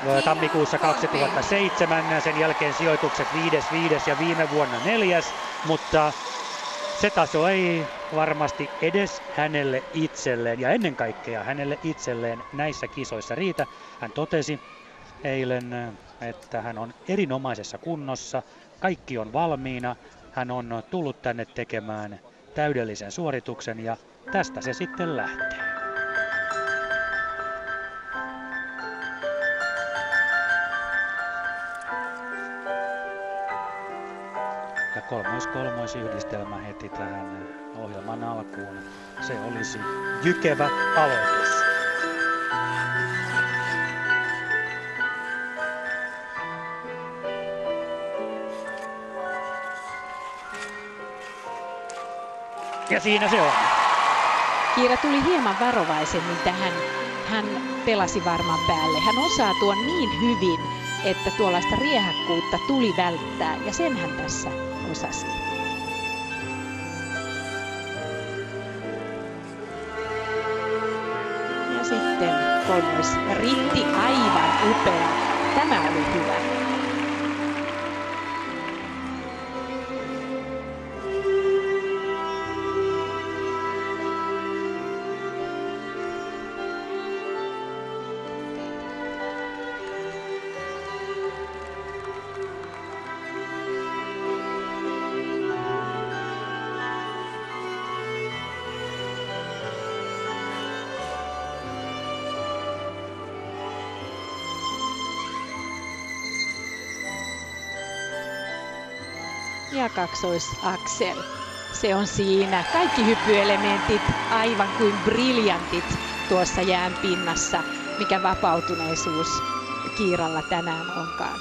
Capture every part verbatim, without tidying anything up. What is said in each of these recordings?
tammikuussa kaksituhattaseitsemän, sen jälkeen sijoitukset viides, viides ja viime vuonna neljäs, mutta se taso ei varmasti edes hänelle itselleen ja ennen kaikkea hänelle itselleen näissä kisoissa riitä. Hän totesi eilen, että hän on erinomaisessa kunnossa, kaikki on valmiina, hän on tullut tänne tekemään täydellisen suorituksen ja tästä se sitten lähtee. Ja kolmois-kolmois-yhdistelmä heti tähän ohjelman alkuun. Se olisi jykevä aloitus. Ja siinä se on. Kiira tuli hieman varovaisemmin tähän. Hän pelasi varmaan päälle. Hän osaa tuon niin hyvin, että tuollaista riehakkuutta tuli välttää. Ja sen hän tässä osasi. Ja sitten kolmois ritti, aivan upea. Tämä oli hyvä. Ja kaksoisaksel. Se on siinä. Kaikki hyppyelementit aivan kuin briljantit tuossa jään pinnassa. Mikä vapautuneisuus Kiiralla tänään onkaan.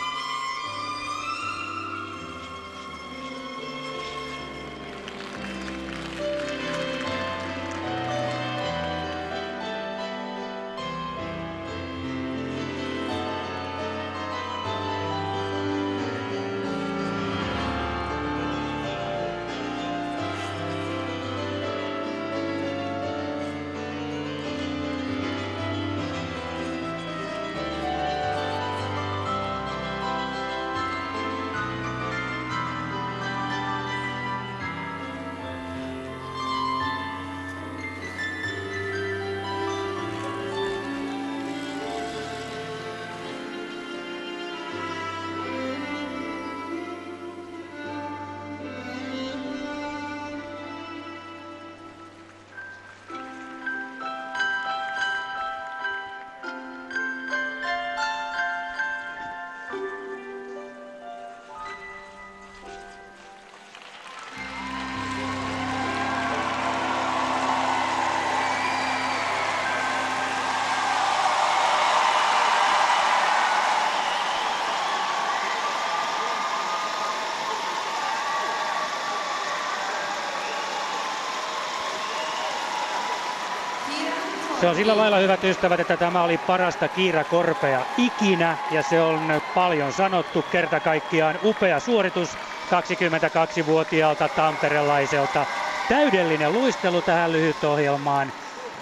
Se on sillä lailla, hyvät ystävät, että tämä oli parasta Kiira Korpea ikinä ja se on paljon sanottu, kerta kaikkiaan upea suoritus kaksikymmentäkaksivuotiaalta tamperelaiselta. Täydellinen luistelu tähän lyhytohjelmaan.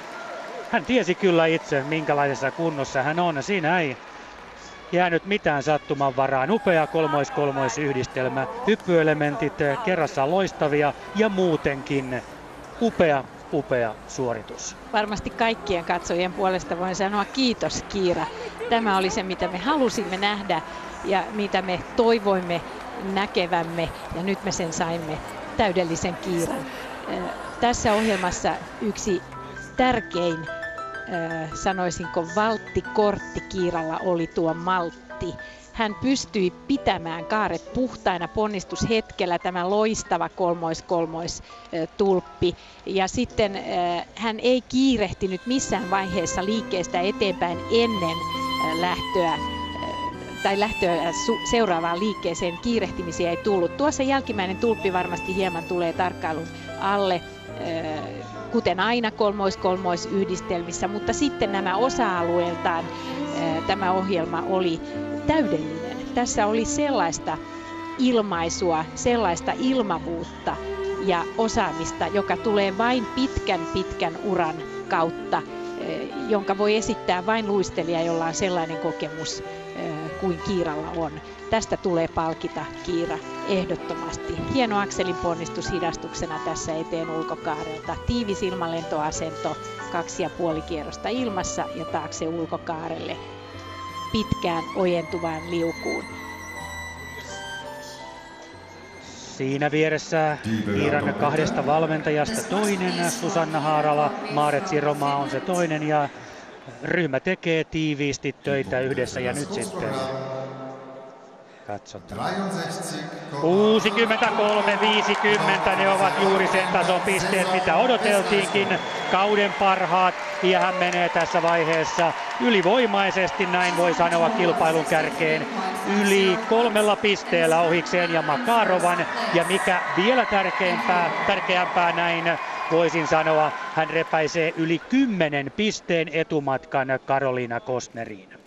Hän tiesi kyllä itse, minkälaisessa kunnossa hän on. Siinä ei jäänyt mitään sattuman varaan. Upea kolmois-kolmois-yhdistelmä, hyppyelementit kerrassaan loistavia ja muutenkin upea, upea suoritus. Varmasti kaikkien katsojien puolesta voin sanoa kiitos Kiira. Tämä oli se, mitä me halusimme nähdä ja mitä me toivoimme näkevämme ja nyt me sen saimme, täydellisen Kiiran. Tässä ohjelmassa yksi tärkein, sanoisinko valttikortti Kiiralla oli tuo maltti. Hän pystyi pitämään kaaret puhtaina ponnistushetkellä, tämä loistava kolmois-kolmois-tulppi. Ja sitten äh, hän ei kiirehtinyt missään vaiheessa liikkeestä eteenpäin ennen äh, lähtöä, äh, tai lähtöä su- seuraavaan liikkeeseen. Kiirehtimisiä ei tullut. Tuossa jälkimmäinen tulppi varmasti hieman tulee tarkkailun alle, äh, kuten aina kolmois-kolmois-yhdistelmissä, mutta sitten nämä osa-alueeltaan äh, tämä ohjelma oli täydellinen. Tässä oli sellaista ilmaisua, sellaista ilmavuutta ja osaamista, joka tulee vain pitkän pitkän uran kautta, jonka voi esittää vain luistelija, jolla on sellainen kokemus kuin Kiiralla on. Tästä tulee palkita Kiira ehdottomasti. Hieno akselin ponnistus hidastuksena tässä eteen ulkokaarelta. Tiivis ilmalentoasento, kaksi ja puoli kierrosta ilmassa ja taakse ulkokaarelle pitkään ojentuvaan liukuun. Siinä vieressä Kiiran kahdesta valmentajasta toinen, Susanna Haarala, Maaret Siromaa on se toinen ja ryhmä tekee tiiviisti töitä yhdessä ja nyt sitten katsotaan. kuusikymmentäkolme viisikymmentä, ne ovat juuri sen tason pisteet, mitä odoteltiinkin. Kauden parhaat ja hän menee tässä vaiheessa ylivoimaisesti, näin voi sanoa, kilpailun kärkeen yli kolmella pisteellä ohikseen ja Makarovan. Ja mikä vielä tärkeämpää, tärkeämpää näin voisin sanoa, hän repäisee yli kymmenen pisteen etumatkan Karoliina Kostneriin.